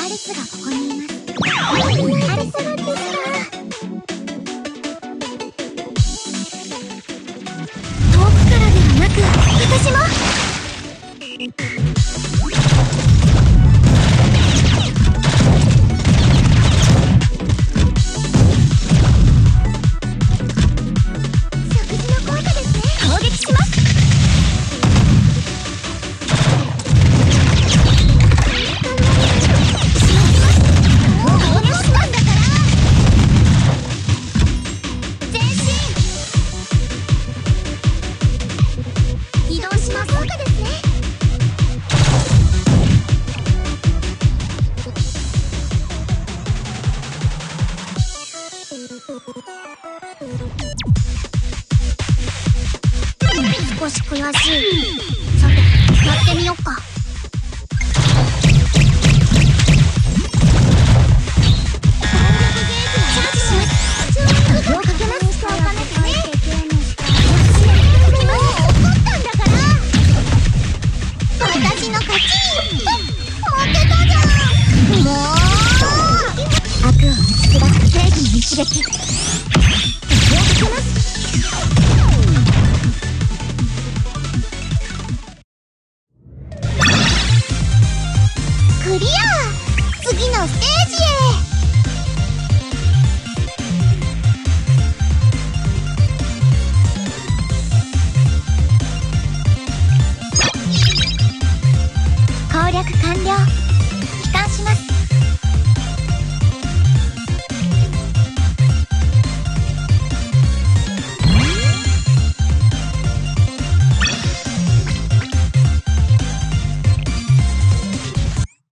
アリスがここにいます。アリスがですか。遠くからではなく私も。少し悔しい。さて、やってみよっか。私の勝ち。負けたじゃん。もう悪を打ち砕く正義の一撃。クリア。次のステージへ。